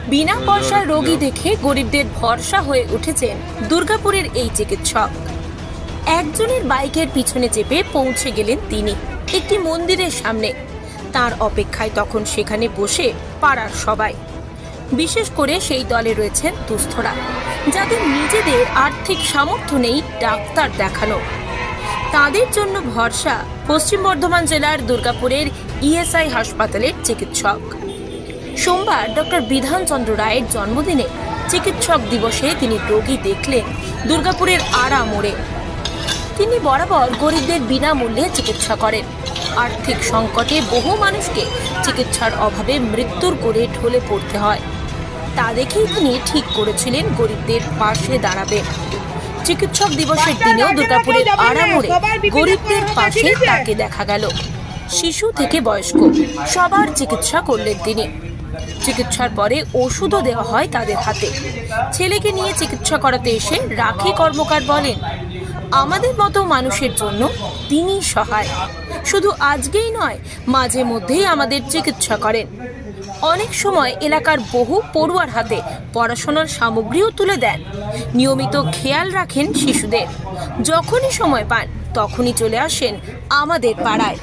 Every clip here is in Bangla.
বিনা পয়সার রোগী দেখে গরিবদের ভরসা হয়ে উঠেছেন দুর্গাপুরের এই চিকিৎসক। একজনের বাইকের পিছনে চেপে পৌঁছে গেলেন তিনি একটি মন্দিরের সামনে। তার অপেক্ষায় তখন সেখানে বসে পাড়ার সবাই, বিশেষ করে সেই দলে রয়েছেন দুস্থরা, যাদের নিজেদের আর্থিক সামর্থ্য নেই ডাক্তার দেখানো। তাদের জন্য ভরসা পশ্চিম বর্ধমান জেলার দুর্গাপুরের ইএসআই হাসপাতালের চিকিৎসক। সোমবার ডক্টর বিধানচন্দ্র রায়ের জন্মদিনে চিকিৎসক দিবসে তিনি রোগী দেখলেন দুর্গাপুরের আড়া মোড়ে। তিনি বরাবর গরিবদের বিনামূল্যে চিকিৎসা করেন। আর্থিক সংকটে বহু মানুষকে চিকিৎসার অভাবে মৃত্যুর কোলে ঢলে পড়তে হয়। তা দেখেই তিনি ঠিক করেছিলেন গরিবদের পাশে দাঁড়াবেন। চিকিৎসক দিবসের দিনেও দুর্গাপুরের আড়া মোড়ে গরিবদের পাশে তাকে দেখা গেল। শিশু থেকে বয়স্ক সবার চিকিৎসা করলেন তিনি। চিকিৎসার পরে ওষুধও দেওয়া হয় তাদের হাতে। ছেলেকে নিয়ে চিকিৎসা করাতে এসে রাখি কর্মকার বলেন, আমাদের মতো মানুষের জন্য তিনি সহায়। শুধু আজকেই নয়, মাঝে মধ্যেই আমাদের চিকিৎসা করেন। অনেক সময় এলাকার বহু পড়ুয়ার হাতে পড়াশোনার সামগ্রীও তুলে দেন। নিয়মিত খেয়াল রাখেন শিশুদের। যখনই সময় পান তখনই চলে আসেন আমাদের পাড়ায়।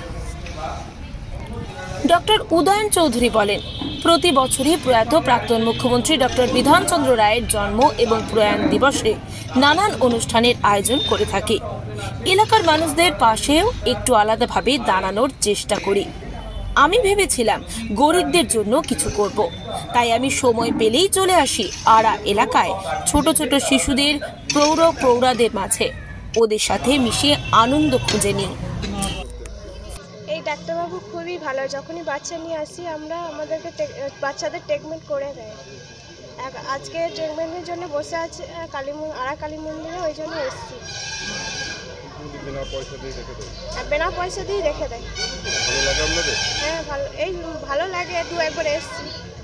ডক্টর উদয়ন চৌধুরী বলেন, প্রতি বছরই প্রয়াত প্রাক্তন মুখ্যমন্ত্রী ডক্টর বিধানচন্দ্র রায়ের জন্ম এবং প্রয়াণ দিবসে নানান অনুষ্ঠানের আয়োজন করে থাকি। এলাকার মানুষদের পাশেও একটু আলাদাভাবে দাঁড়ানোর চেষ্টা করি। আমি ভেবেছিলাম গরিবদের জন্য কিছু করব, তাই আমি সময় পেলেই চলে আসি আড়া এলাকায় ছোট ছোট শিশুদের, প্রৌঢ়াদের মাঝে। ওদের সাথে মিশে আনন্দ খুঁজে নিই। এই ডাক্তারবাবু খুবই ভালো। যখনই বাচ্চা নিয়ে আসি আমরা, আমাদেরকে বাচ্চাদের ট্রিটমেন্ট করে দেয়। আজকে ট্রিটমেন্টের জন্য বসে আছে আড়া কালী মন্দিরে, ওই জন্য এসেছি। বিনা পয়সা দিয়ে রেখে দেয়। হ্যাঁ, ভালো, এই ভালো লাগে, একটু একবার এসেছি।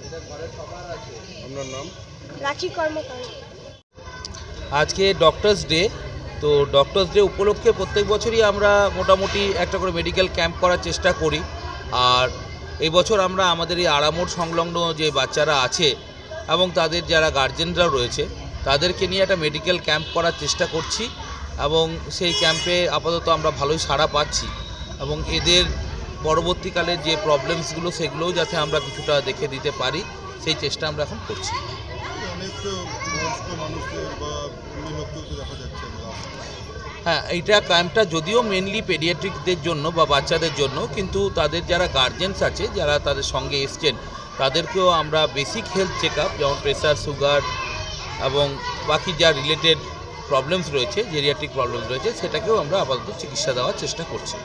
আপনার নাম? রাখি কর্মকার। আজকে ডক্টরস ডে, তো ডক্টরস ডে উপলক্ষে প্রত্যেক বছরই আমরা মোটামুটি একটা করে মেডিকেল ক্যাম্প করার চেষ্টা করি। আর এই বছর আমরা আমাদের এই আড়ামোড় সংলগ্ন যে বাচ্চারা আছে এবং তাদের যারা গার্জেনরা রয়েছে তাদেরকে নিয়ে একটা মেডিকেল ক্যাম্প করার চেষ্টা করছি, এবং সেই ক্যাম্পে আপাতত আমরা ভালোই সাড়া পাচ্ছি, এবং এদের পরবর্তীকালে যে প্রবলেমসগুলো সেগুলোও যাতে আমরা কিছুটা দেখে দিতে পারি সেই চেষ্টা আমরা এখন করছি। হ্যাঁ, এইটা ক্যাম্পটা যদিও মেনলি পেডিয়াট্রিকদের জন্য বা বাচ্চাদের জন্য, কিন্তু তাদের যারা গার্জেন্স আছে, যারা তাদের সঙ্গে এসছেন, তাদেরকেও আমরা বেসিক হেলথ চেক আপ, যেমন প্রেসার, সুগার এবং বাকি যা রিলেটেড প্রবলেমস রয়েছে, জেরিয়াট্রিক প্রবলেমস রয়েছে, সেটাকেও আমরা আপাতত চিকিৎসা দেওয়ার চেষ্টা করছি।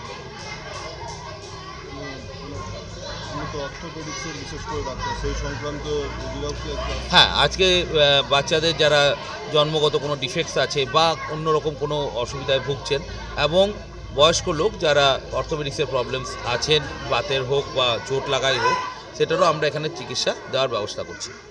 হ্যাঁ, আজকে বাচ্চাদের যারা জন্মগত কোনো ডিফেক্টস আছে বা অন্যরকম কোনো অসুবিধায় ভুগছেন, এবং বয়স্ক লোক যারা অর্থোপেডিক্সের প্রবলেমস আছেন, বাতের হোক বা চোট লাগাই হোক, সেটারও আমরা এখানে চিকিৎসা দেওয়ার ব্যবস্থা করছি।